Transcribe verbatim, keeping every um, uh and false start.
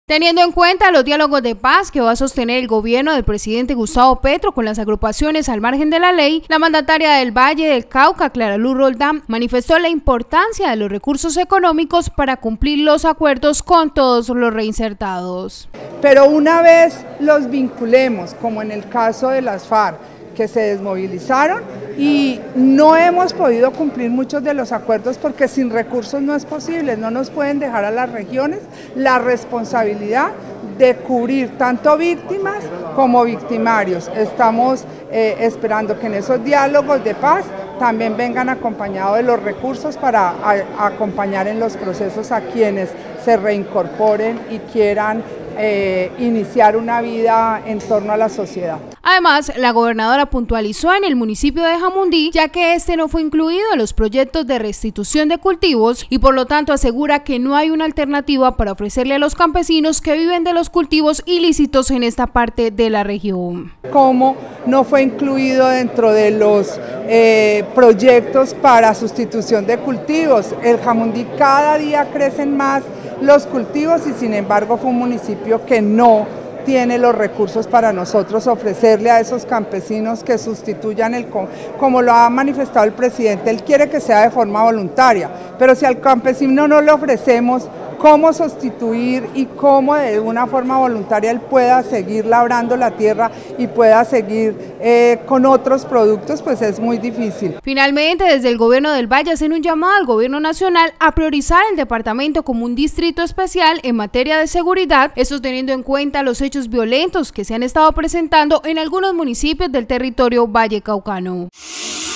Teniendo en cuenta los diálogos de paz que va a sostener el gobierno del presidente Gustavo Petro con las agrupaciones al margen de la ley, la mandataria del Valle del Cauca, Clara Luz Roldán, manifestó la importancia de los recursos económicos para cumplir los acuerdos con todos los reinsertados. Pero una vez los vinculemos, como en el caso de las FARC, que se desmovilizaron y no hemos podido cumplir muchos de los acuerdos porque sin recursos no es posible, no nos pueden dejar a las regiones la responsabilidad de cubrir tanto víctimas como victimarios. Estamos eh, esperando que en esos diálogos de paz también vengan acompañados de los recursos para a, a acompañar en los procesos a quienes se reincorporen y quieran eh, iniciar una vida en torno a la sociedad. Además, la gobernadora puntualizó en el municipio de Jamundí, ya que este no fue incluido en los proyectos de restitución de cultivos y por lo tanto asegura que no hay una alternativa para ofrecerle a los campesinos que viven de los cultivos ilícitos en esta parte de la región. Como no fue incluido dentro de los eh, proyectos para sustitución de cultivos, el Jamundí cada día crecen más los cultivos y sin embargo fue un municipio que no tiene los recursos para nosotros ofrecerle a esos campesinos que sustituyan el, como lo ha manifestado el presidente, él quiere que sea de forma voluntaria, pero si al campesino no le ofrecemos cómo sustituir y cómo de una forma voluntaria él pueda seguir labrando la tierra y pueda seguir eh, con otros productos, pues es muy difícil. Finalmente, desde el gobierno del Valle hacen un llamado al gobierno nacional a priorizar el departamento como un distrito especial en materia de seguridad, esto teniendo en cuenta los hechos violentos que se han estado presentando en algunos municipios del territorio vallecaucano.